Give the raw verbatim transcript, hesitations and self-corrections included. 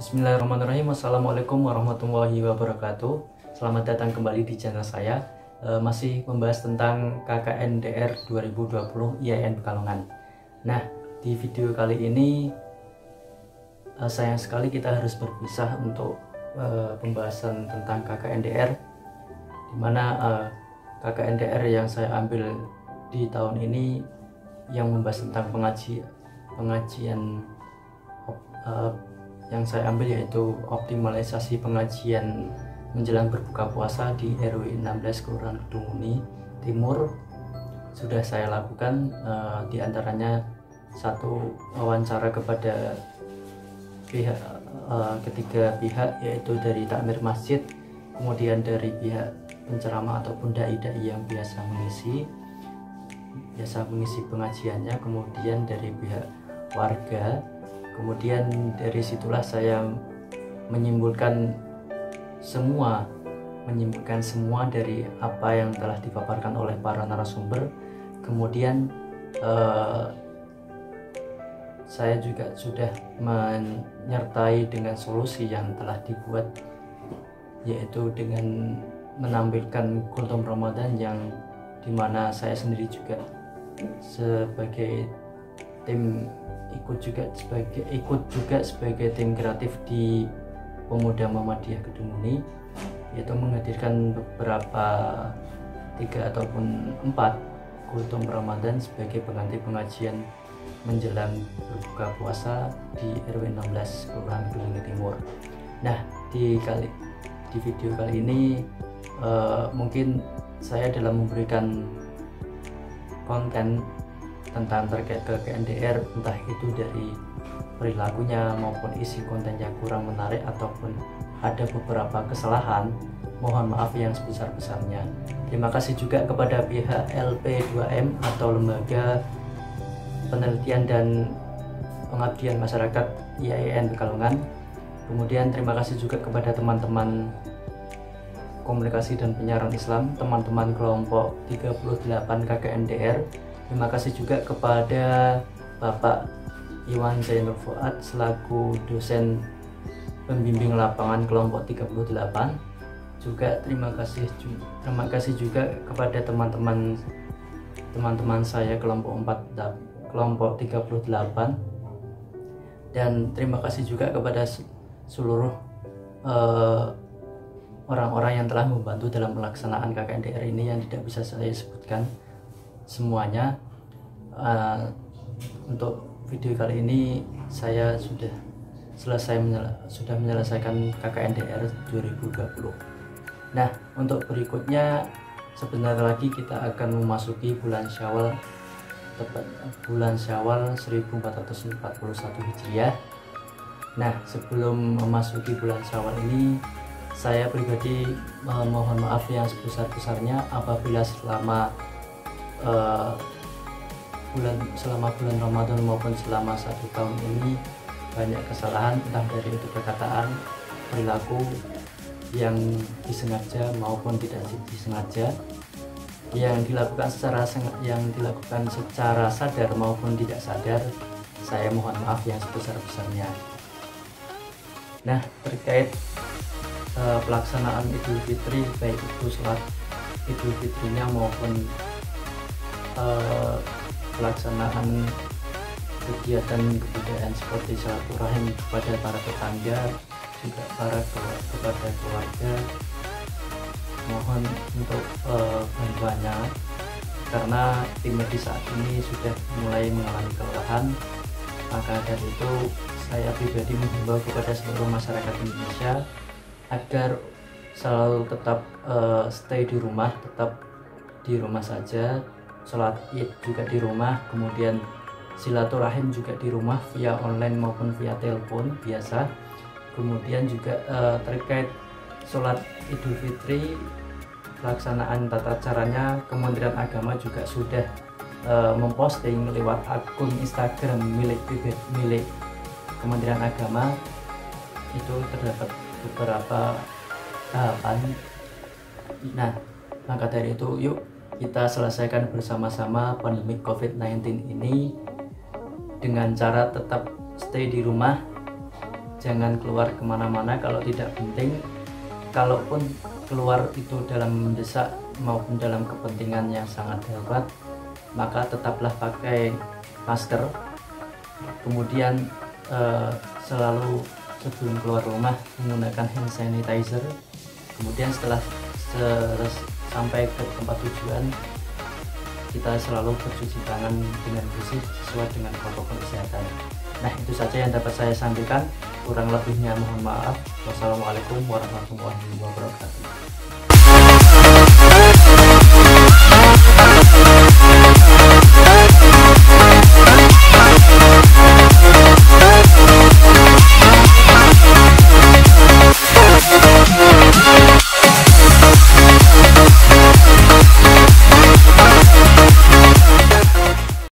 Bismillahirrahmanirrahim. Assalamualaikum warahmatullahi wabarakatuh. Selamat datang kembali di channel saya. e, Masih membahas tentang K K N D R dua ribu dua puluh I A I N Pekalongan. Nah, di video kali ini e, sayang sekali kita harus berpisah untuk e, pembahasan tentang K K N D R, dimana e, K K N D R yang saya ambil di tahun ini yang membahas tentang pengaji, pengajian e, yang saya ambil yaitu optimalisasi pengajian menjelang berbuka puasa di R W enam belas Kelurahan Kedungmuni Timur. Sudah saya lakukan uh, diantaranya satu wawancara kepada pihak uh, ketiga pihak, yaitu dari takmir masjid, kemudian dari pihak penceramah ataupun dai-dai yang biasa mengisi biasa mengisi pengajiannya, kemudian dari pihak warga. Kemudian dari situlah saya menyimpulkan semua menyimpulkan semua dari apa yang telah dipaparkan oleh para narasumber. Kemudian eh, saya juga sudah menyertai dengan solusi yang telah dibuat, yaitu dengan menampilkan kultum Ramadan yang dimana saya sendiri juga sebagai tim ikut juga sebagai ikut juga sebagai tim kreatif di Pemuda Muhammadiyah Kedungmuni, yaitu menghadirkan beberapa tiga ataupun empat kultum Ramadan sebagai pengganti pengajian menjelang berbuka puasa di R W enam belas Kelurahan Kedungmuni Timur. Nah, di kali di video kali ini uh, mungkin saya dalam memberikan konten tentang terkait K K N D R, entah itu dari perilakunya maupun isi konten yang kurang menarik ataupun ada beberapa kesalahan, mohon maaf yang sebesar-besarnya. Terima kasih juga kepada pihak L P dua M atau Lembaga Penelitian dan Pengabdian Masyarakat I A I N Pekalongan. Kemudian terima kasih juga kepada teman-teman komunikasi dan penyiaran Islam, teman-teman kelompok tiga puluh delapan K K N D R. Terima kasih juga kepada Bapak Iwan Zainul Fuad selaku dosen pembimbing lapangan kelompok tiga puluh delapan. Juga terima kasih terima kasih juga kepada teman-teman teman-teman saya kelompok empat kelompok tiga puluh delapan, dan terima kasih juga kepada seluruh uh, orang-orang yang telah membantu dalam pelaksanaan K K N D R ini yang tidak bisa saya sebutkan semuanya. Uh, untuk video kali ini saya sudah selesai menyel sudah menyelesaikan K K N D R dua ribu dua puluh. Nah, untuk berikutnya sebentar lagi kita akan memasuki bulan Syawal, tepat bulan Syawal seribu empat ratus empat puluh satu Hijriah. Nah, sebelum memasuki bulan Syawal ini, saya pribadi eh, mohon maaf yang sebesar-besarnya apabila selama Uh, bulan selama bulan Ramadan maupun selama satu tahun ini banyak kesalahan, entah dari itu perkataan, perilaku yang disengaja maupun tidak disengaja, yang dilakukan secara yang dilakukan secara sadar maupun tidak sadar. Saya mohon maaf yang sebesar-besarnya. Nah, terkait uh, pelaksanaan Idul Fitri, baik itu sholat Idul Fitrinya maupun Uh, pelaksanaan kegiatan kebudayaan seperti silaturahim kepada para tetangga, juga para kepada keluarga, mohon untuk uh, bantuannya, karena tim medis saat ini sudah mulai mengalami kelelahan. Maka dari itu saya pribadi menghimbau kepada seluruh masyarakat Indonesia agar selalu tetap uh, stay di rumah, tetap di rumah saja, sholat id juga di rumah, kemudian silaturahim juga di rumah via online maupun via telepon biasa. Kemudian juga eh, terkait sholat Idul Fitri, pelaksanaan tata caranya, Kementerian Agama juga sudah eh, memposting lewat akun Instagram milik milik Kementerian Agama. Itu terdapat beberapa tahapan. Nah, maka dari itu yuk kita selesaikan bersama-sama pandemi COVID sembilan belas ini dengan cara tetap stay di rumah, jangan keluar kemana-mana kalau tidak penting. Kalaupun keluar itu dalam mendesak maupun dalam kepentingan yang sangat darurat, maka tetaplah pakai masker. Kemudian eh, selalu sebelum keluar rumah menggunakan hand sanitizer. Kemudian setelah sampai ke tempat tujuan, kita selalu bercuci tangan dengan bersih sesuai dengan protokol kesehatan. Nah, itu saja yang dapat saya sampaikan. Kurang lebihnya mohon maaf. Wassalamualaikum warahmatullahi wabarakatuh.